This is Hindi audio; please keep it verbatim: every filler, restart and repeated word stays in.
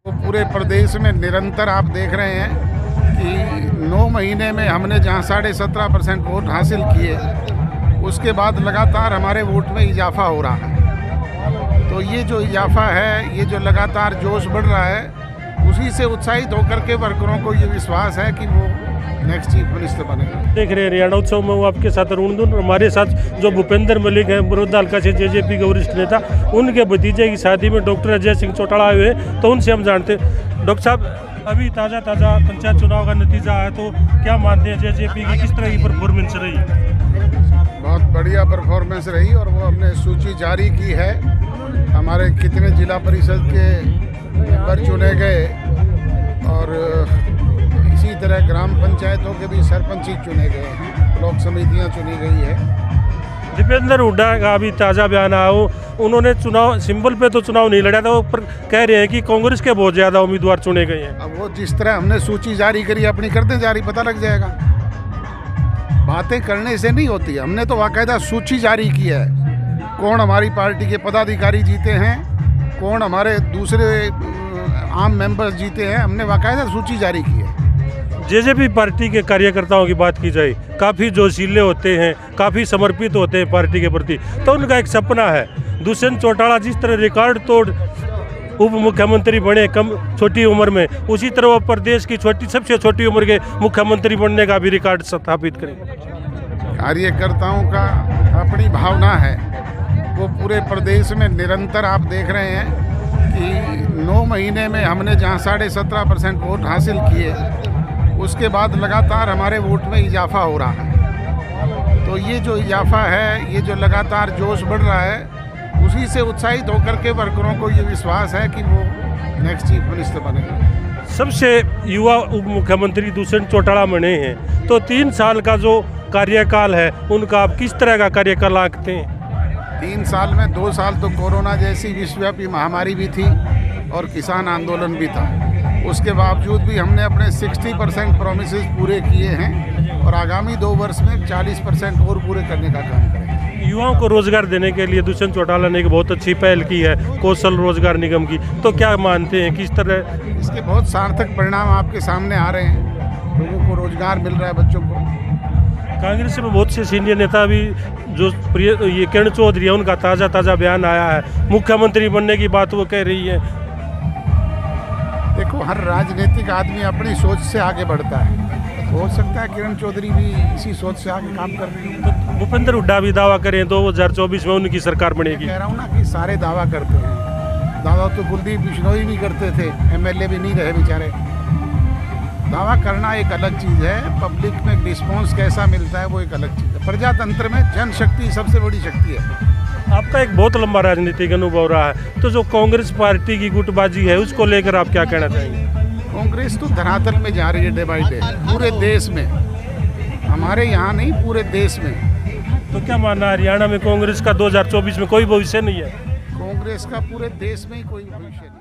पूरे प्रदेश में निरंतर आप देख रहे हैं कि नौ महीने में हमने जहां साढ़े सत्रह परसेंट वोट हासिल किए, उसके बाद लगातार हमारे वोट में इजाफा हो रहा है। तो ये जो इजाफा है, ये जो लगातार जोश बढ़ रहा है, उसी से उत्साहित होकर के वर्करों को ये विश्वास है कि वो नेक्स्ट चीफ मिनिस्टर बनेगा। देख रहे हैं हरियाणा उत्सव में वो आपके साथ अरुण दून, हमारे साथ जो भूपेंद्र मलिक हैं, बड़ौदा हल्का से जेजेपी के वरिष्ठ नेता, उनके भतीजे की शादी में डॉक्टर अजय सिंह चौटाला आए हुए, तो उनसे हम जानते हैं। डॉक्टर साहब, अभी ताज़ा ताज़ा पंचायत चुनाव का नतीजा है, तो क्या मानते हैं जेजेपी की किस तरह की परफॉर्मेंस रही? बहुत बढ़िया परफॉर्मेंस रही और वो हमने सूची जारी की है। हमारे कितने जिला परिषद के मेंबर चुने गए और इसी तरह ग्राम पंचायतों के भी सरपंच ही चुने गए हैं, ब्लॉक समितियां चुनी गई है। दीपेंद्र हुड्डा का अभी ताज़ा बयान आया हो, उन्होंने चुनाव सिंबल पे तो चुनाव नहीं लड़ा था, वो पर कह रहे हैं कि कांग्रेस के बहुत ज़्यादा उम्मीदवार चुने गए हैं। अब वो जिस तरह हमने सूची जारी करी, अपनी कर दें जारी, पता लग जाएगा। बातें करने से नहीं होती, हमने तो बाकायदा सूची जारी की है। कौन हमारी पार्टी के पदाधिकारी जीते हैं, कौन हमारे दूसरे आम मेंबर्स जीते हैं, हमने बाकायदा सूची जारी की है। जेजेपी पार्टी के कार्यकर्ताओं की बात की जाए, काफ़ी जोशीले होते हैं, काफ़ी समर्पित होते हैं पार्टी के प्रति, तो उनका एक सपना है दुष्यंत चौटाला जिस तरह रिकॉर्ड तोड़ उप मुख्यमंत्री बने कम छोटी उम्र में, उसी तरह वो प्रदेश की छोटी सबसे छोटी उम्र के मुख्यमंत्री बनने का भी रिकॉर्ड स्थापित करें। कार्यकर्ताओं का अपनी भावना है, वो पूरे प्रदेश में निरंतर आप देख रहे हैं कि नौ महीने में हमने जहां साढ़े सत्रह परसेंट वोट हासिल किए, उसके बाद लगातार हमारे वोट में इजाफा हो रहा है। तो ये जो इजाफा है, ये जो लगातार जोश बढ़ रहा है, उसी से उत्साहित होकर के वर्करों को ये विश्वास है कि वो नेक्स्ट चीफ मिनिस्टर बनेगा। सबसे युवा उप मुख्यमंत्री दुष्यंत चौटाला बने हैं, तो तीन साल का जो कार्यकाल है उनका आप किस तरह का कार्यकाल आंकते हैं? तीन साल में दो साल तो कोरोना जैसी विश्वव्यापी महामारी भी थी और किसान आंदोलन भी था। उसके बावजूद भी हमने अपने साठ परसेंट प्रोमिसेस पूरे किए हैं और आगामी दो वर्ष में चालीस परसेंट और पूरे करने का काम करेंगे। युवाओं को रोजगार देने के लिए दुष्यंत चौटाला ने एक बहुत अच्छी पहल की है, कौशल रोजगार निगम की, तो क्या मानते हैं किस तरह? इसके बहुत सार्थक परिणाम आपके सामने आ रहे हैं, लोगों को रोजगार मिल रहा है, बच्चों को। कांग्रेस में बहुत से सीनियर नेता भी जो प्रिय ये किरण चौधरी है, उनका ताज़ा ताज़ा बयान आया है, मुख्यमंत्री बनने की बात वो कह रही है। देखो, हर राजनीतिक आदमी अपनी सोच से आगे बढ़ता है, हो सकता है किरण चौधरी भी इसी सोच से आगे काम कर रही है। तो भूपेंद्र हुड्डा भी दावा करें दो हज़ार चौबीस में उनकी सरकार बनेगी। कह रहा हूँ ना कि सारे दावा करते हैं, दावा तो कुलदीप बिश्नोई भी करते थे, एमएलए भी नहीं रहे बेचारे। दावा करना एक अलग चीज़ है, पब्लिक में रिस्पॉन्स कैसा मिलता है वो एक अलग चीज़ है। प्रजातंत्र में जनशक्ति सबसे बड़ी शक्ति है। आपका एक बहुत लंबा राजनीतिक अनुभव रहा है, तो जो कांग्रेस पार्टी की गुटबाजी है उसको लेकर आप क्या कहना चाहेंगे? कांग्रेस तो धरातल में जा रही है डे बाई डे, पूरे देश में, हमारे यहाँ नहीं पूरे देश में। तो क्या मानना है, हरियाणा में कांग्रेस का दो हज़ार चौबीस में कोई भविष्य नहीं है? कांग्रेस का पूरे देश में ही कोई भविष्य नहीं।